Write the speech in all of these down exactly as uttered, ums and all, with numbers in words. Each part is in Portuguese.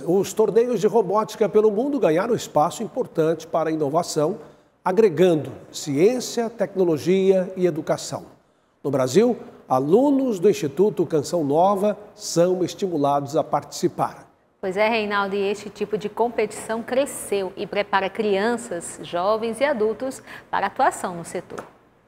Os torneios de robótica pelo mundo ganharam espaço importante para a inovação, agregando ciência, tecnologia e educação. No Brasil, alunos do Instituto Canção Nova são estimulados a participar. Pois é, Reinaldo, e este tipo de competição cresceu e prepara crianças, jovens e adultos para a atuação no setor.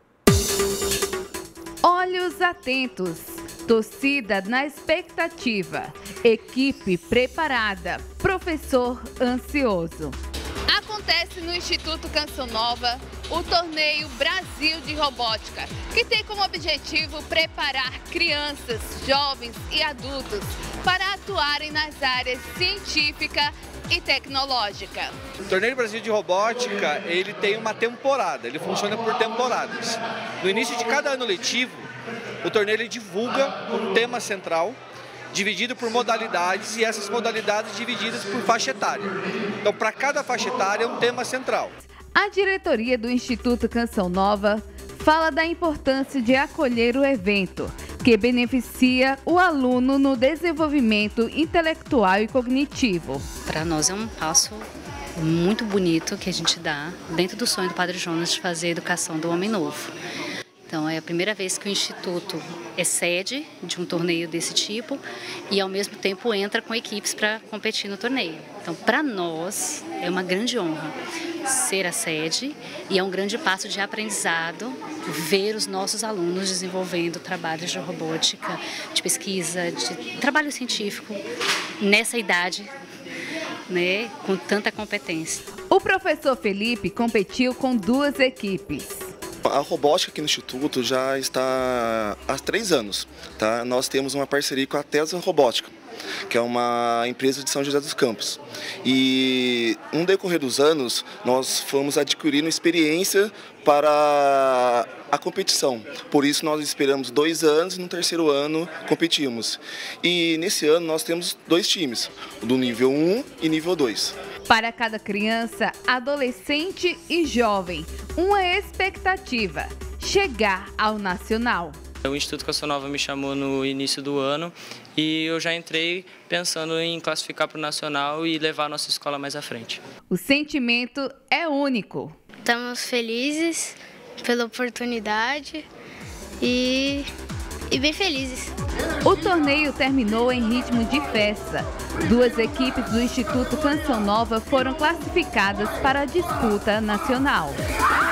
Olhos atentos, torcida na expectativa, equipe preparada, professor ansioso. Acontece no Instituto Canção Nova o Torneio Brasil de Robótica, que tem como objetivo preparar crianças, jovens e adultos para atuarem nas áreas científica e tecnológica. O Torneio Brasil de Robótica, ele tem uma temporada, ele funciona por temporadas. No início de cada ano letivo, o torneio ele divulga um tema central, dividido por modalidades, e essas modalidades divididas por faixa etária. Então, para cada faixa etária é um tema central. A diretoria do Instituto Canção Nova fala da importância de acolher o evento, que beneficia o aluno no desenvolvimento intelectual e cognitivo. Para nós é um passo muito bonito que a gente dá dentro do sonho do Padre Jonas de fazer a educação do homem novo. Então é a primeira vez que o Instituto é sede de um torneio desse tipo e ao mesmo tempo entra com equipes para competir no torneio. Então para nós é uma grande honra ser a sede e é um grande passo de aprendizado ver os nossos alunos desenvolvendo trabalhos de robótica, de pesquisa, de trabalho científico nessa idade, né, com tanta competência. O professor Felipe competiu com duas equipes. A robótica aqui no Instituto já está há três anos. Tá? Nós temos uma parceria com a Tesla Robótica, que é uma empresa de São José dos Campos. E no decorrer dos anos, nós fomos adquirindo experiência para a competição. Por isso, nós esperamos dois anos e no terceiro ano competimos. E nesse ano, nós temos dois times, do nível um e nível dois. Para cada criança, adolescente e jovem, uma expectativa: chegar ao nacional. O Instituto Canção Nova me chamou no início do ano e eu já entrei pensando em classificar para o nacional e levar a nossa escola mais à frente. O sentimento é único. Estamos felizes pela oportunidade e, e bem felizes. O torneio terminou em ritmo de festa. Duas equipes do Instituto Canção Nova foram classificadas para a disputa nacional.